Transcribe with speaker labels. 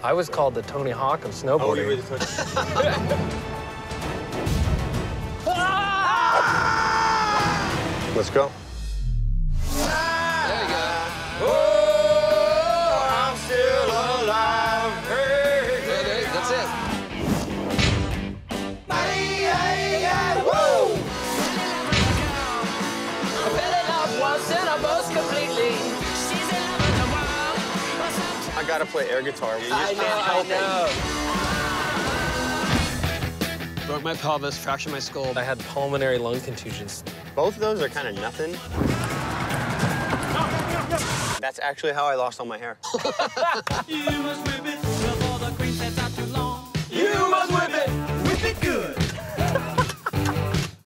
Speaker 1: I was called the Tony Hawk of snowboarding.
Speaker 2: Oh, you were the Tony. Let's go.
Speaker 3: There you go.
Speaker 2: Oh, I'm still alive. Hey,
Speaker 3: There, that's it.
Speaker 2: woo!
Speaker 3: I fell in love once and I burst completely.
Speaker 2: I gotta play air guitar.
Speaker 3: I know. Broke my pelvis, fractured my skull.
Speaker 1: I had pulmonary lung contusions.
Speaker 2: Both of those are kind of nothing. That's actually how I lost all my hair.
Speaker 4: You must whip it